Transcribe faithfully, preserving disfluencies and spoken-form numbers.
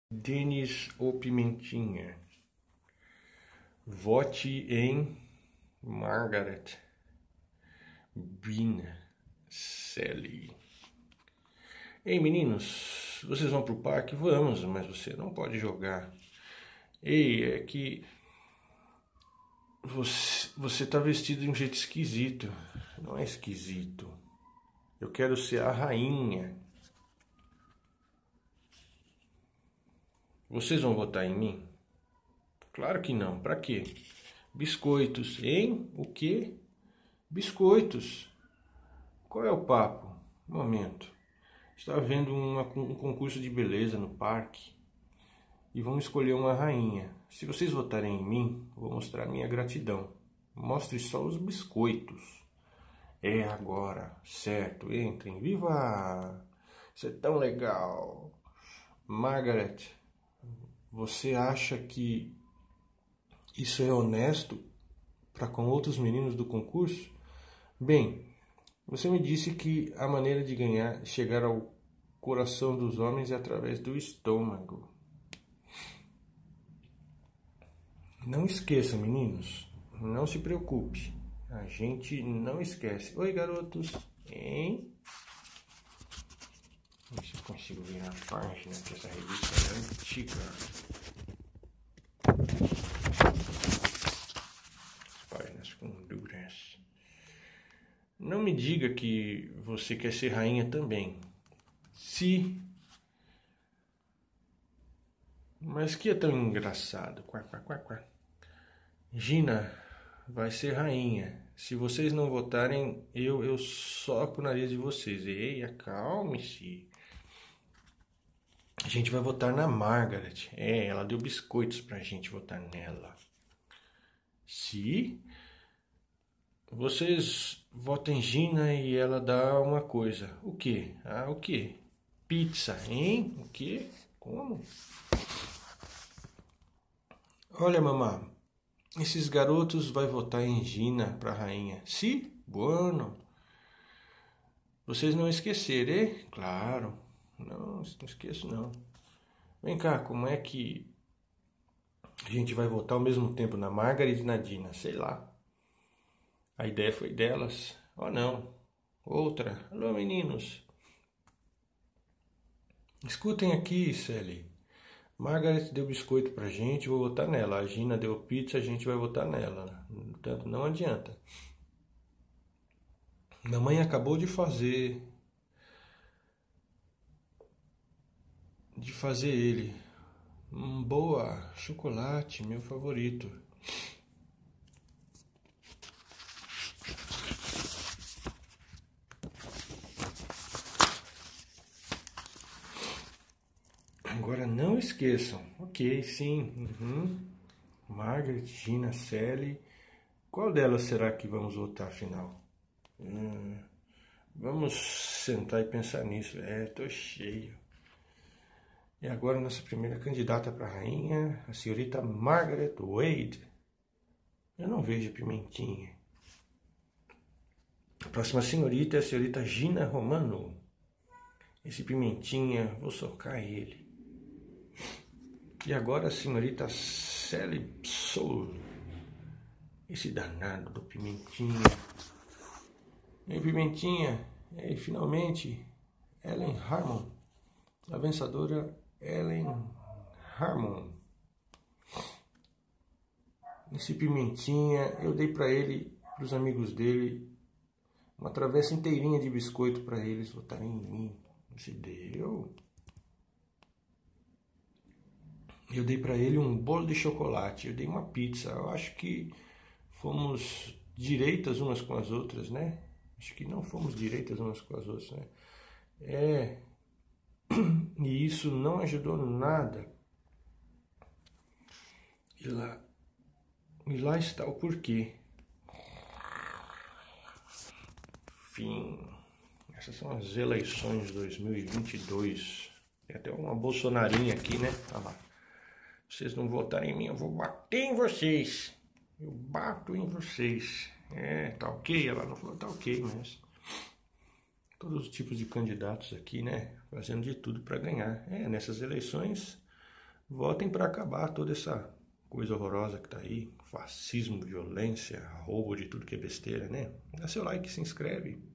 Denis ou Pimentinha? Vote em Margaret Bincelli. Ei, meninos, vocês vão pro parque? Vamos, mas você não pode jogar. Ei, é que você, você tá vestido de um jeito esquisito. Não é esquisito. Eu quero ser a rainha. Vocês vão votar em mim? Claro que não. Pra quê? Biscoitos, hein? O quê? Biscoitos. Qual é o papo? Momento. Está havendo uma, um concurso de beleza no parque e vamos escolher uma rainha. Se vocês votarem em mim, vou mostrar minha gratidão. Mostre só os biscoitos. É agora, certo? Entrem. Viva! Isso é tão legal. Margaret, você acha que isso é honesto para com outros meninos do concurso? Bem, você me disse que a maneira de ganhar, chegar ao coração dos homens é através do estômago. Não esqueçam, meninos. Não se preocupe. A gente não esquece. Oi, garotos. Hein? Vamos ver se eu consigo virar a página, que essa revista é antiga. As páginas com duras. Não me diga que você quer ser rainha também. Se... Mas que é tão engraçado. Quá, quá, quá, quá. Gina vai ser rainha. Se vocês não votarem, eu, eu soco o nariz de vocês. Ei, acalme-se. A gente vai votar na Margaret. É, ela deu biscoitos pra gente votar nela. Se vocês votam em Gina e ela dá uma coisa. O quê? Ah, o quê? Pizza, hein? O quê? Como? Olha, mamãe, esses garotos vai votar em Gina pra rainha. Si? Bueno. Vocês não esquecerem? Claro. Não, não esqueço não. Vem cá, como é que a gente vai votar ao mesmo tempo na Margaret e na Dina? Sei lá. A ideia foi delas. Oh, não. Outra. Alô, meninos. Escutem aqui, Sally. Margaret deu biscoito pra gente, vou votar nela. A Gina deu pizza, a gente vai votar nela. Portanto, não adianta. Mamãe acabou de fazer... De fazer ele. Hum, boa. Chocolate, meu favorito. Agora não esqueçam. Ok, sim. Uhum. Margaret, Gina, Sally. Qual delas será que vamos votar afinal? Hum, vamos sentar e pensar nisso. É, tô cheio. E agora nossa primeira candidata para rainha, a senhorita Margaret Wade. Eu não vejo Pimentinha. A próxima senhorita é a senhorita Gina Romano. Esse Pimentinha, vou socar ele. E agora a senhorita Sally Soul. Esse danado do Pimentinha. E Pimentinha, e finalmente, Ellen Harmon. A vencedora Ellen Harmon. Esse Pimentinha, eu dei para ele, para os amigos dele, uma travessa inteirinha de biscoito para eles votarem em mim. Se deu. Eu dei para ele um bolo de chocolate, eu dei uma pizza. Eu acho que fomos direitas umas com as outras, né? Acho que não fomos direitas umas com as outras, né? É. E isso não ajudou nada. E lá, e lá está o porquê. Fim. Essas são as eleições de dois mil e vinte e dois. Tem até uma bolsonarinha aqui, né? Olha lá. Vocês não votarem em mim, eu vou bater em vocês. Eu bato em vocês. É, tá ok? Ela não falou, tá ok, mas... Todos os tipos de candidatos aqui, né? Fazendo de tudo para ganhar. É, nessas eleições, Votem para acabar toda essa coisa horrorosa que tá aí. Fascismo, violência, roubo de tudo que é besteira, né? Dá seu like, se inscreve.